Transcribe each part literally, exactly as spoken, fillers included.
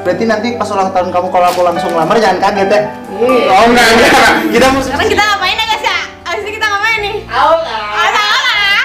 Berarti nanti pas ulang tahun kamu kalau aku langsung lamar jangan kaget ya. Iya. Oh enggak, enggak. Kita mau Sekarang kita ngapain ya guys ya? Abis ini kita ngapain nih? Aula. Oh, salah.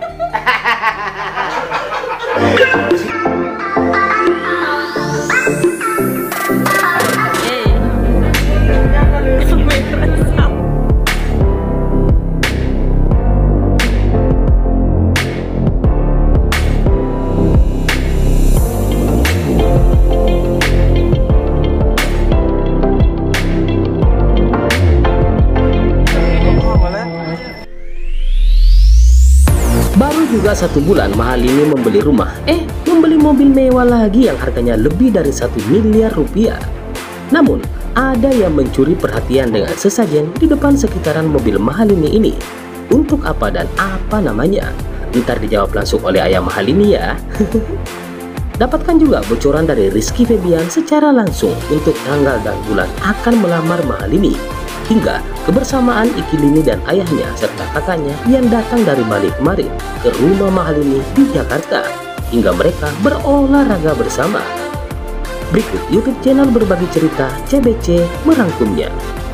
Baru juga satu bulan Mahalini membeli rumah, eh membeli mobil mewah lagi yang harganya lebih dari satu miliar rupiah. Namun, ada yang mencuri perhatian dengan sesajen di depan sekitaran mobil Mahalini ini. Untuk apa dan apa namanya? Ntar dijawab langsung oleh ayah Mahalini ya. Dapatkan juga bocoran dari Rizky Febian secara langsung untuk tanggal dan bulan akan melamar Mahalini. Hingga kebersamaan Ikilini dan ayahnya serta kakaknya yang datang dari Bali kemarin ke rumah Mahalini di Jakarta, hingga mereka berolahraga bersama. Berikut YouTube channel Berbagi Cerita C B C merangkumnya.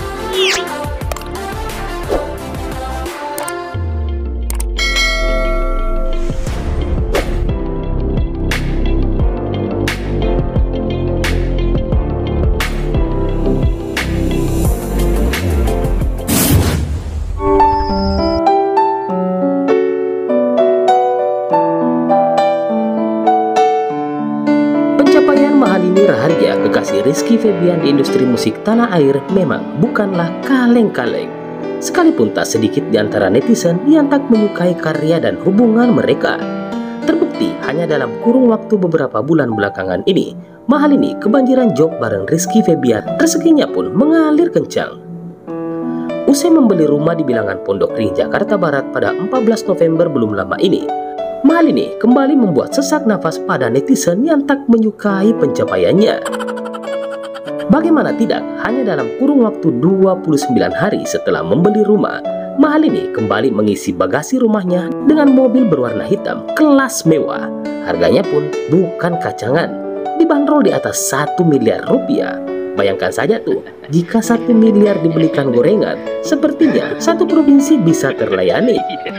Pencapaian Mahalini Raharja, kekasih Rizky Febian di industri musik tanah air, memang bukanlah kaleng-kaleng. Sekalipun tak sedikit di antara netizen yang tak menyukai karya dan hubungan mereka. Terbukti hanya dalam kurun waktu beberapa bulan belakangan ini, Mahalini kebanjiran job bareng Rizky Febian, rezekinya pun mengalir kencang. Usai membeli rumah di bilangan Pondok Ring, Jakarta Barat pada empat belas November belum lama ini, Mahalini kembali membuat sesak nafas pada netizen yang tak menyukai pencapaiannya. Bagaimana tidak, hanya dalam kurun waktu dua puluh sembilan hari setelah membeli rumah, Mahalini kembali mengisi bagasi rumahnya dengan mobil berwarna hitam kelas mewah. Harganya pun bukan kacangan, dibanderol di atas satu miliar rupiah. Bayangkan saja tuh, jika satu miliar dibelikan gorengan, sepertinya satu provinsi bisa terlayani.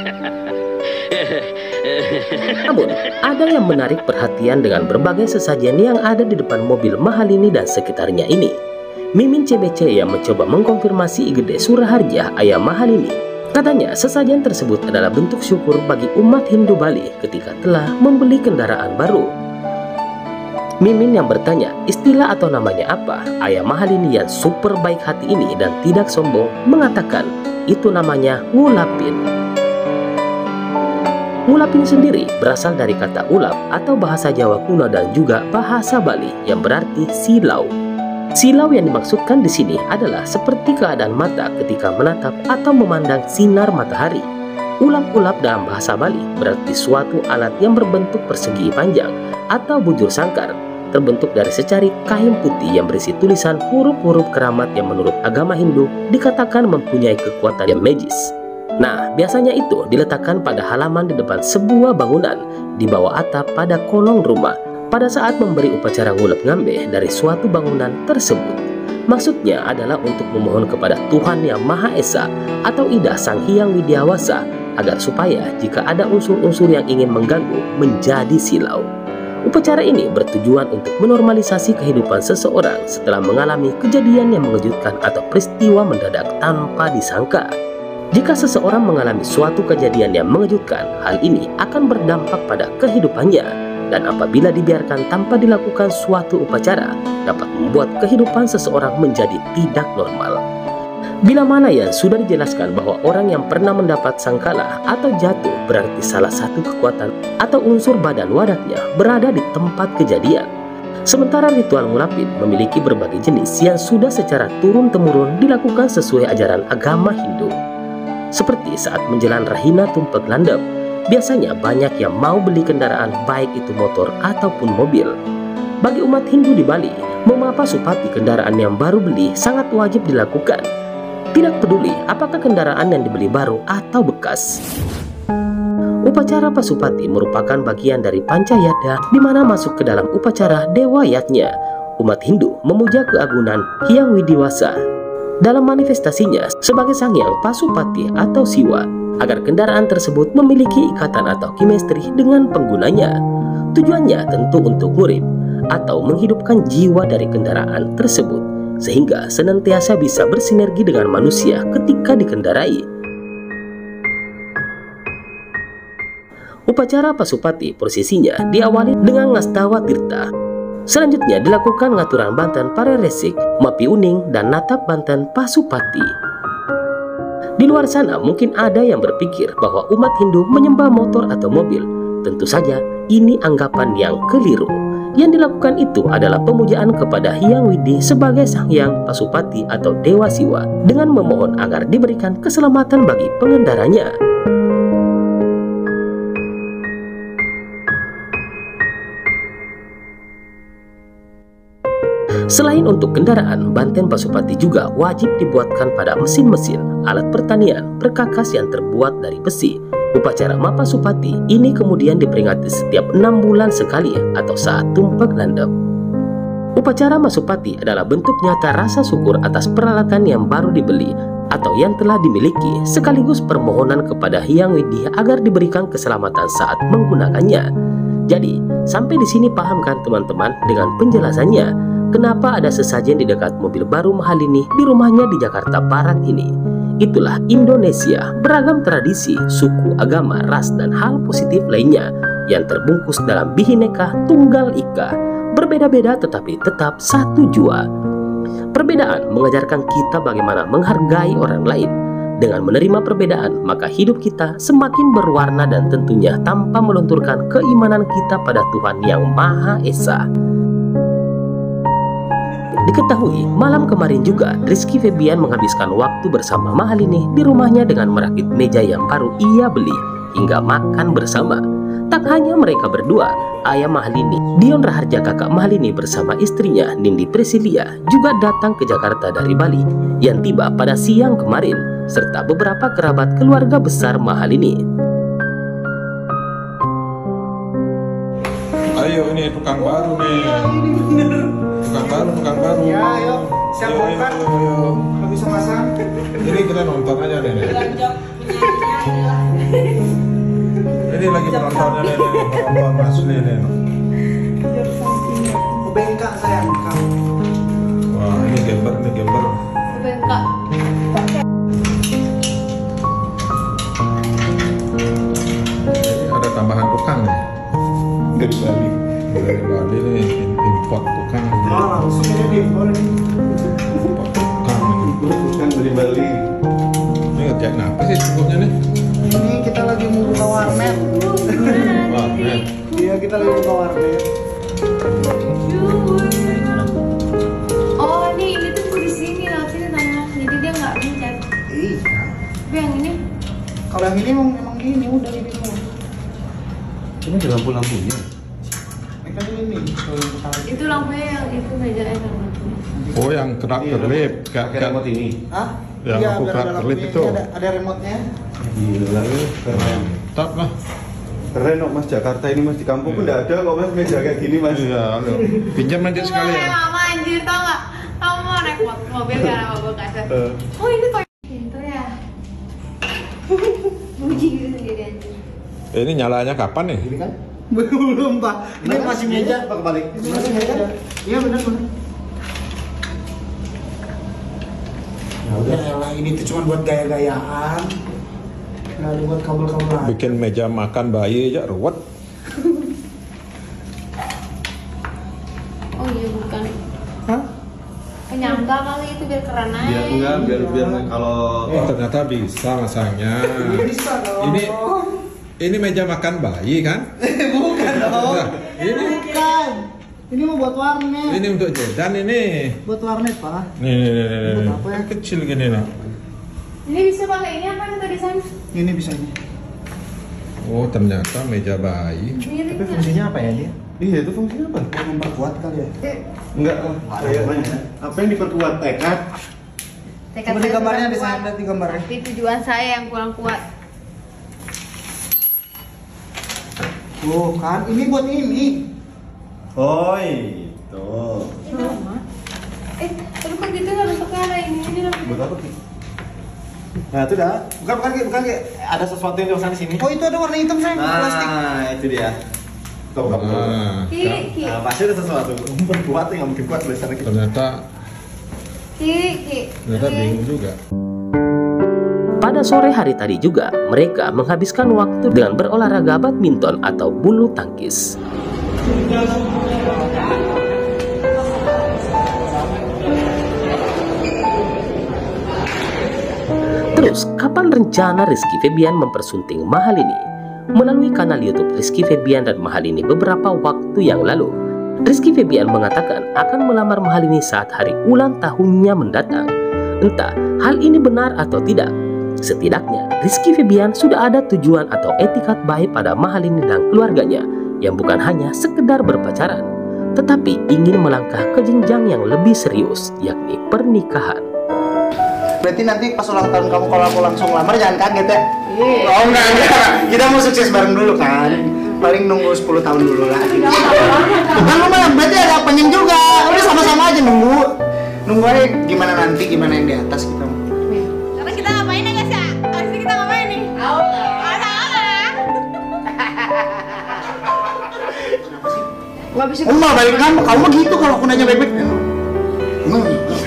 Namun, ada yang menarik perhatian dengan berbagai sesajen yang ada di depan mobil Mahalini dan sekitarnya ini. Mimin C B C yang mencoba mengkonfirmasi I G D Suraharja, ayah Mahalini. Katanya sesajen tersebut adalah bentuk syukur bagi umat Hindu Bali ketika telah membeli kendaraan baru. Mimin yang bertanya istilah atau namanya apa, ayah Mahalini yang super baik hati ini dan tidak sombong mengatakan itu namanya ngulapin. Ngulapin sendiri berasal dari kata ulap atau bahasa Jawa kuno dan juga bahasa Bali yang berarti silau. Silau yang dimaksudkan di sini adalah seperti keadaan mata ketika menatap atau memandang sinar matahari. Ulap-ulap dalam bahasa Bali berarti suatu alat yang berbentuk persegi panjang atau bujur sangkar, terbentuk dari secari kain putih yang berisi tulisan huruf-huruf keramat yang menurut agama Hindu dikatakan mempunyai kekuatan yang magis. Nah, biasanya itu diletakkan pada halaman di depan sebuah bangunan, di bawah atap pada kolong rumah, pada saat memberi upacara ngulap ngambe dari suatu bangunan tersebut. Maksudnya adalah untuk memohon kepada Tuhan Yang Maha Esa atau Ida Sang Hyang Widiawasa, agar supaya jika ada unsur-unsur yang ingin mengganggu menjadi silau. Upacara ini bertujuan untuk menormalisasi kehidupan seseorang setelah mengalami kejadian yang mengejutkan atau peristiwa mendadak tanpa disangka. Jika seseorang mengalami suatu kejadian yang mengejutkan, hal ini akan berdampak pada kehidupannya, dan apabila dibiarkan tanpa dilakukan suatu upacara, dapat membuat kehidupan seseorang menjadi tidak normal. Bila mana yang sudah dijelaskan bahwa orang yang pernah mendapat sangkala atau jatuh berarti salah satu kekuatan atau unsur badan wadahnya berada di tempat kejadian. Sementara ritual ngulapin memiliki berbagai jenis yang sudah secara turun-temurun dilakukan sesuai ajaran agama Hindu. Seperti saat menjelang Rahina Tumpek Landep, biasanya banyak yang mau beli kendaraan baik itu motor ataupun mobil. Bagi umat Hindu di Bali, memapa supati kendaraan yang baru beli sangat wajib dilakukan. Tidak peduli apakah kendaraan yang dibeli baru atau bekas. Upacara Pasupati merupakan bagian dari Pancayatna di mana masuk ke dalam upacara Dewa Yatnya. umat Hindu memuja keagungan Hyang Widiwasa dalam manifestasinya sebagai Sang Hyang Pasupati atau Siwa, agar kendaraan tersebut memiliki ikatan atau chemistry dengan penggunanya. Tujuannya tentu untuk ngurip atau menghidupkan jiwa dari kendaraan tersebut, sehingga senantiasa bisa bersinergi dengan manusia ketika dikendarai. Upacara Pasupati prosesinya diawali dengan Ngastawa Tirta. Selanjutnya dilakukan ngaturan Banten Pareresik, Mapi Uning, dan natap Banten Pasupati. Di luar sana mungkin ada yang berpikir bahwa umat Hindu menyembah motor atau mobil. Tentu saja ini anggapan yang keliru. Yang dilakukan itu adalah pemujaan kepada Hyang Widi sebagai Sang Hyang Pasupati atau Dewa Siwa, dengan memohon agar diberikan keselamatan bagi pengendaranya. Selain untuk kendaraan, Banten Pasupati juga wajib dibuatkan pada mesin-mesin, alat pertanian, perkakas yang terbuat dari besi. Upacara Mapasupati ini kemudian diperingati setiap enam bulan sekali atau saat tumpek landep. Upacara Masupati adalah bentuk nyata rasa syukur atas peralatan yang baru dibeli atau yang telah dimiliki, sekaligus permohonan kepada Hyang Widi agar diberikan keselamatan saat menggunakannya. Jadi, sampai di sini paham kan teman-teman dengan penjelasannya? Kenapa ada sesajen di dekat mobil baru Mahalini di rumahnya di Jakarta Barat ini? Itulah Indonesia, beragam tradisi, suku, agama, ras, dan hal positif lainnya yang terbungkus dalam Bhinneka Tunggal Ika. Berbeda-beda tetapi tetap satu jua. Perbedaan mengajarkan kita bagaimana menghargai orang lain. Dengan menerima perbedaan, maka hidup kita semakin berwarna dan tentunya tanpa melunturkan keimanan kita pada Tuhan Yang Maha Esa. Diketahui, malam kemarin juga Rizky Febian menghabiskan waktu bersama Mahalini di rumahnya dengan merakit meja yang baru ia beli hingga makan bersama. Tak hanya mereka berdua, ayah Mahalini, Dion Raharja, kakak Mahalini bersama istrinya Nindi Presilia juga datang ke Jakarta dari Bali yang tiba pada siang kemarin, serta beberapa kerabat keluarga besar Mahalini. Ayo, ini tukang baru nih. Tukang baru, tukang baru. Ya, ayo. Siap Ayo, bongkar. ayo, ayo. Nggak bisa masang. Ini kita nonton aja nih. nih. Ini lagi penontonnya nih, nih. Penonton masuk nih, nih. Oh, bengkak sayang. Wah, ini gambar, ini gambar. Bengkak. Ini ada tambahan tukang nih. Dari Bali. Dari Bali nih, import tukang. Oh, langsung aja di impor. Import tukang nih. Bukan dari Bali. Ini ngerjain apa sih sebutnya nih? Ini kita lagi mau buka warnet. Wah, nih. Iya, kita lagi buka warnet. Oh, ini ini tuh di sini lah, sini tanah. Jadi dia nggak mencet. Iya. Tapi yang ini Kalau yang ini emang emang gini udah gini semua. Ini ada lampu-lampunya. Ini kan ini. Kalau yang pertama. itu lampunya yang itu meja enak. Oh, yang kerak kerlip. Kayak Pakai remote ini. Hah? Yang Iya, aku biar kerak ada kerlip lampunya. itu. Ini Ada, ada remote-nya. Gila ini keren. Tetap lah. Keren kok Mas, Jakarta ini Mas, di kampung pun Iya. enggak ada kok Mas meja kayak gini Mas. Iya, aduh. Pinjam aja sekali ya. Mama anjir tau nggak? Kamu mau naik mobil karena mabuk kaca. Eh. Oh ini toy. Pinter ya. Muji gitu sendiri anjir. Eh, ini nyalanya kapan nih? Ini kan? Belum, Pak. Ini Bener, masih Mas? meja. Pak kebalik. Ini masih meja. Iya, benar benar. Ya udah elah, ini tuh cuma buat gaya-gayaan. Nggak ada buat kabel-kabel aja. Bikin meja makan bayi aja ruwet. Oh iya bukan. Hah? Penyangga kali itu biar keren aja. Biar enggak, biar biar kalau Oh, ternyata bisa masangnya. Bisa dong. Ini ini meja makan bayi kan? Bukan dong. Nah, ini Bukan. Ini mau buat warnet. ini untuk Jordan ini. Buat warnet, Pak. Nih, nih, nih, nih, nih. Buat apa ya? Kecil gini nih. Ini bisa pakai ini apa yang tadi desain? Ini bisa ini. Oh, ternyata meja bayi. Miring Tapi nggak? fungsinya apa ya dia? iya itu fungsinya apa? Untuk memperkuat kali ya. Enggak, kayaknya. Apa yang diperkuat tekad? Tekad Coba di saya gambarnya kurang di sana kuat. ada di gambarnya. Tapi tujuan saya yang kurang kuat. Tuh kan, ini buat ini. Oh, itu. Itu Tapi kok gitu harus sekarang ini ini lah. Buat apa Ki? Nah itu dah. Bukan bukan Ki, bukan Ki. Ada sesuatu yang di sana sini. Oh itu ada warna hitam sayang, plastik. Nah itu dia. Tuh kamu. Nah, Ki, Ki, Nah pasti ada sesuatu. Berkuat yang nggak mungkin kuat dari sana Ki. ternyata Ki, Ki. ternyata bingung juga. Pada sore hari tadi juga, mereka menghabiskan waktu dengan berolahraga badminton atau bulu tangkis. Terus, kapan rencana Rizky Febian mempersunting Mahalini? Melalui kanal YouTube Rizky Febian dan Mahalini beberapa waktu yang lalu, Rizky Febian mengatakan akan melamar Mahalini saat hari ulang tahunnya mendatang. Entah hal ini benar atau tidak. Setidaknya, Rizky Febian sudah ada tujuan atau etikat baik pada Mahalini dan keluarganya yang bukan hanya sekedar berpacaran, tetapi ingin melangkah ke jenjang yang lebih serius, yakni pernikahan. Berarti nanti pas ulang tahun kamu kalau aku langsung lamar jangan kaget ya? Iya. Oh enggak, enggak. Kita mau sukses bareng dulu kan. Paling nunggu sepuluh tahun dulu lah. Bukan lu mah, berarti ada apanya juga. Udah sama-sama aja nunggu. Nunggu aja gimana nanti, gimana yang di atas kita. Sekarang kita ngapain ya guys ya? Habis ini kita ngapain nih? Aula. Nggak bisa. Emang balik kamu, kamu gitu kalau aku nanya baik-baik. Emang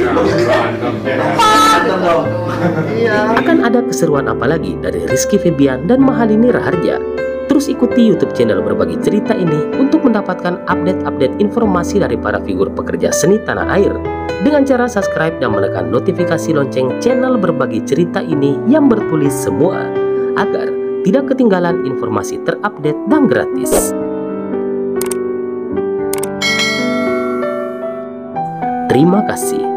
iya. Akan ada keseruan apa lagi dari Rizky Febian dan Mahalini Raharja? Terus ikuti YouTube channel Berbagi Cerita ini untuk mendapatkan update-update informasi dari para figur pekerja seni tanah air dengan cara subscribe dan menekan notifikasi lonceng channel Berbagi Cerita ini yang bertulis semua agar tidak ketinggalan informasi terupdate dan gratis. Terima kasih.